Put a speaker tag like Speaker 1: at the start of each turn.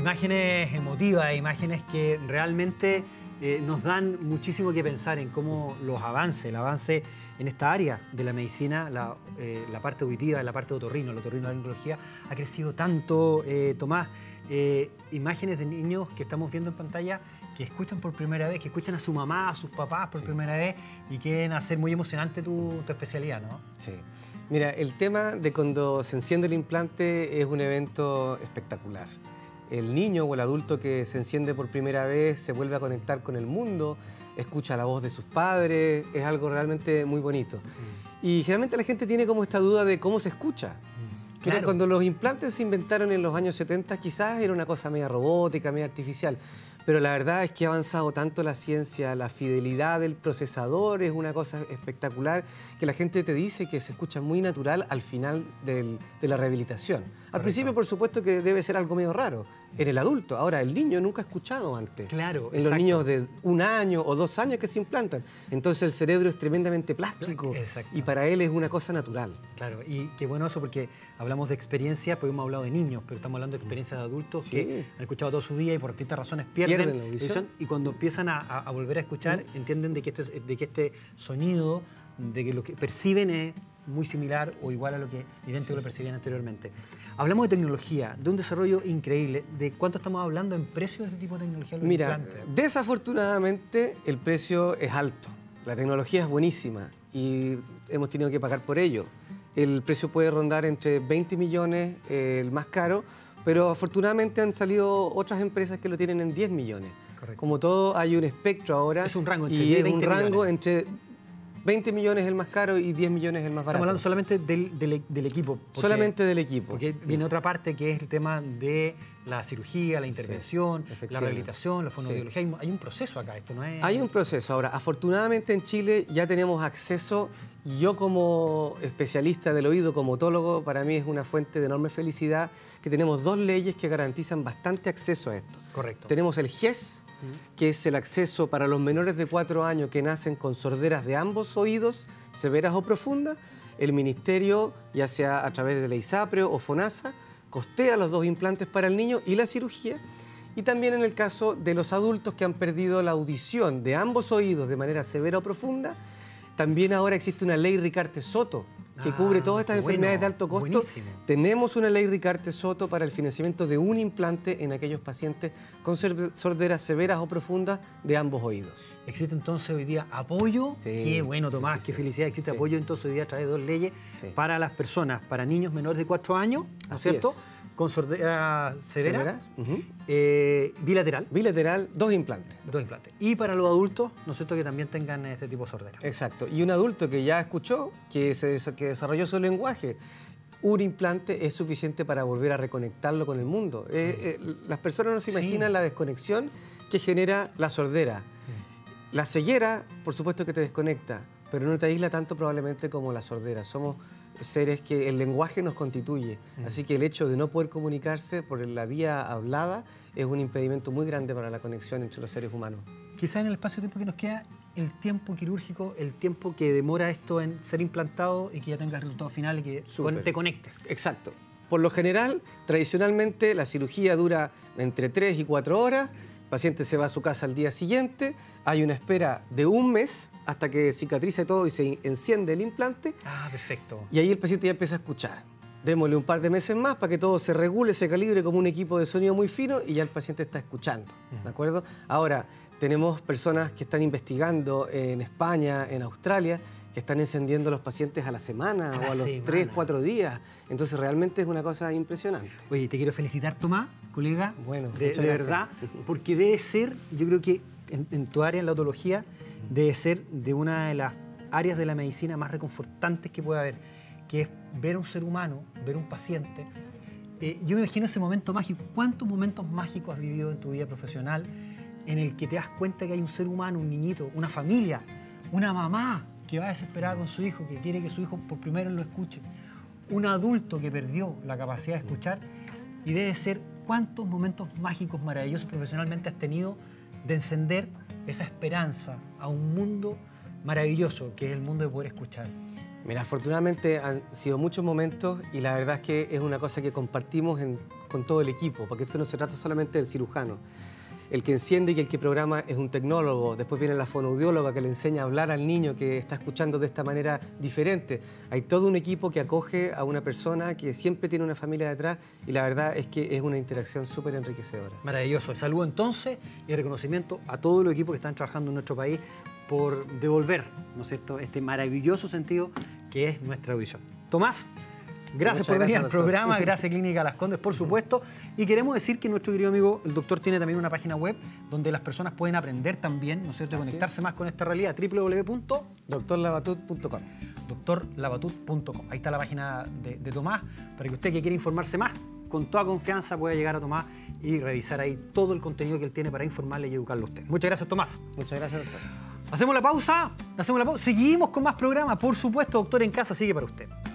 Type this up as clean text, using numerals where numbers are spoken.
Speaker 1: Imágenes emotivas, imágenes que realmente nos dan muchísimo que pensar en cómo el avance en esta área de la medicina, la parte auditiva, la parte de la otorrinolaringología, ha crecido tanto, Tomás. Imágenes de niños que estamos viendo en pantalla que escuchan por primera vez, que escuchan a su mamá, a sus papás por primera vez y quieren hacer muy emocionante tu especialidad, ¿no?
Speaker 2: Sí. Mira, el tema de cuando se enciende el implante es un evento espectacular. El niño o el adulto que se enciende por primera vez se vuelve a conectar con el mundo, escucha la voz de sus padres, es algo realmente muy bonito. Y generalmente la gente tiene como esta duda de cómo se escucha. Claro. Cuando los implantes se inventaron en los años 70, quizás era una cosa media robótica, media artificial. Pero la verdad es que ha avanzado tanto la ciencia, la fidelidad del procesador es una cosa espectacular, que la gente te dice que se escucha muy natural al final de la rehabilitación. Al principio, por supuesto, que debe ser algo medio raro en el adulto. Ahora, el niño nunca ha escuchado antes.
Speaker 1: Claro,
Speaker 2: en los niños de 1 año o 2 años que se implantan. Entonces el cerebro es tremendamente plástico y para él es una cosa natural.
Speaker 1: Claro, y qué bueno eso porque hablamos de experiencia, pues hemos hablado de niños, pero estamos hablando de experiencias de adultos que han escuchado todo su día y por distintas razones pierden la audición. Y cuando empiezan a volver a escuchar, entienden de que este sonido, de que lo que perciben es muy similar o igual a lo que idéntico lo percibían anteriormente. Hablamos de tecnología, de un desarrollo increíble. ¿De cuánto estamos hablando en precio de este tipo de tecnología?
Speaker 2: Mira, desafortunadamente el precio es alto. La tecnología es buenísima y hemos tenido que pagar por ello. El precio puede rondar entre 20 millones, el más caro, pero afortunadamente han salido otras empresas que lo tienen en 10 millones.
Speaker 1: Correcto.
Speaker 2: Como todo, hay un espectro ahora.
Speaker 1: Es un rango entre
Speaker 2: 10
Speaker 1: y 20
Speaker 2: millones. Y es un rango
Speaker 1: millones.
Speaker 2: Entre 20 millones el más caro y 10 millones el más barato.
Speaker 1: Estamos hablando solamente del equipo.
Speaker 2: Solamente del equipo.
Speaker 1: Porque viene otra parte que es el tema de la cirugía, la intervención, la rehabilitación, la fonoaudiología. Hay un proceso acá, esto no es...
Speaker 2: Hay un proceso. Ahora, afortunadamente en Chile ya tenemos acceso. Yo como especialista del oído, como otólogo, para mí es una fuente de enorme felicidad que tenemos 2 leyes que garantizan bastante acceso a esto.
Speaker 1: Correcto.
Speaker 2: Tenemos el GES, que es el acceso para los menores de 4 años que nacen con sorderas de ambos oídos, severas o profundas. El Ministerio, ya sea a través de la ISAPRE o FONASA, costea los 2 implantes para el niño y la cirugía. Y también en el caso de los adultos que han perdido la audición de ambos oídos de manera severa o profunda, también ahora existe una ley Ricarte-Soto que cubre todas estas enfermedades de alto costo.
Speaker 1: Buenísimo.
Speaker 2: Tenemos una ley Ricarte-Soto para el financiamiento de un implante en aquellos pacientes con sorderas severas o profundas de ambos oídos.
Speaker 1: ¿Existe entonces hoy día apoyo?
Speaker 2: Sí.
Speaker 1: Qué bueno, Tomás, qué felicidad. Existe apoyo entonces hoy día a través de 2 leyes para las personas, para niños menores de 4 años, ¿no es cierto? Con sordera severa, bilateral.
Speaker 2: Bilateral, 2 implantes.
Speaker 1: 2 implantes. Y para los adultos, ¿no es cierto?, que también tengan este tipo de sordera.
Speaker 2: Exacto. Y un adulto que ya escuchó, que desarrolló su lenguaje, un implante es suficiente para volver a reconectarlo con el mundo. Las personas no se imaginan la desconexión que genera la sordera. La ceguera, por supuesto que te desconecta, pero no te aísla tanto probablemente como la sordera. Somos seres que el lenguaje nos constituye, así que el hecho de no poder comunicarse por la vía hablada es un impedimento muy grande para la conexión entre los seres humanos.
Speaker 1: Quizás en el espacio-tiempo que nos queda, el tiempo quirúrgico, el tiempo que demora esto en ser implantado y que ya tenga el resultado final y que te conectes.
Speaker 2: Exacto. Por lo general, tradicionalmente, la cirugía dura entre 3 y 4 horas, el paciente se va a su casa al día siguiente, hay una espera de 1 mes hasta que cicatrice todo y se enciende el implante.
Speaker 1: Ah, perfecto.
Speaker 2: Y ahí el paciente ya empieza a escuchar. Démosle un par de meses más para que todo se regule, se calibre como un equipo de sonido muy fino y ya el paciente está escuchando, ¿de acuerdo? Ahora, tenemos personas que están investigando en España, en Australia, que están encendiendo a los pacientes a la semana o a los 3, 4 días. Entonces realmente es una cosa impresionante.
Speaker 1: Oye, te quiero felicitar, Tomás, colega,
Speaker 2: bueno,
Speaker 1: de verdad, porque debe ser, yo creo que en tu área, en la otología, debe ser de una de las áreas de la medicina más reconfortantes que puede haber, que es ver a un ser humano, ver a un paciente. Yo me imagino ese momento mágico. ¿Cuántos momentos mágicos has vivido en tu vida profesional en el que te das cuenta que hay un ser humano, un niñito, una familia, una mamá que va desesperada con su hijo, que quiere que su hijo por primero lo escuche, un adulto que perdió la capacidad de escuchar? Y debe ser cuántos momentos mágicos, maravillosos profesionalmente has tenido de encender esa esperanza a un mundo maravilloso que es el mundo de poder escuchar?
Speaker 2: Mira, afortunadamente han sido muchos momentos y la verdad es que es una cosa que compartimos con todo el equipo, porque esto no se trata solamente del cirujano. El que enciende y el que programa es un tecnólogo, después viene la fonoaudióloga que le enseña a hablar al niño que está escuchando de esta manera diferente. Hay todo un equipo que acoge a una persona que siempre tiene una familia detrás y la verdad es que es una interacción súper enriquecedora.
Speaker 1: Maravilloso. Saludo entonces y reconocimiento a todos los equipos que están trabajando en nuestro país por devolver, ¿no es cierto?, este maravilloso sentido que es nuestra audición. Tomás, gracias por venir al programa, gracias Clínica Las Condes, por supuesto. Y queremos decir que nuestro querido amigo, el doctor, tiene también una página web donde las personas pueden aprender también, ¿no es cierto?, conectarse más con esta realidad,
Speaker 2: www.doctorlabatut.com.
Speaker 1: doctorlabatut.com. Ahí está la página de Tomás, para que usted que quiera informarse más, con toda confianza pueda llegar a Tomás y revisar ahí todo el contenido que él tiene para informarle y educarlo a usted. Muchas gracias, Tomás.
Speaker 2: Muchas gracias, doctor.
Speaker 1: Hacemos la pausa, seguimos con más programas, por supuesto, Doctor en Casa sigue para usted.